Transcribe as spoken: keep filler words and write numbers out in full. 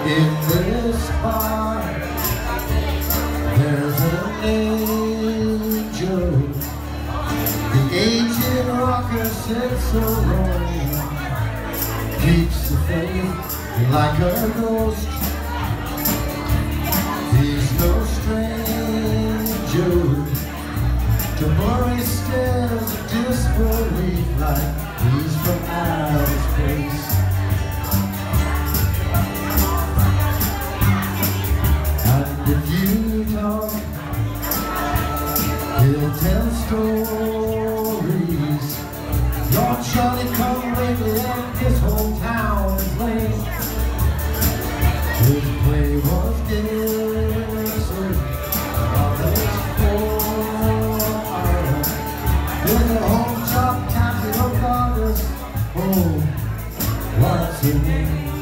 In this bar, there's an angel. The aged rocker sits alone, keeps the faith like a ghost. He's no stranger to blurry stares of disbelief, like he's from outer space. If you talk, he'll tell stories. Lord Charlie come lately and this whole town is late. His play was given on this floor. In the home shop, taxi, no goddess. Oh, what's her name?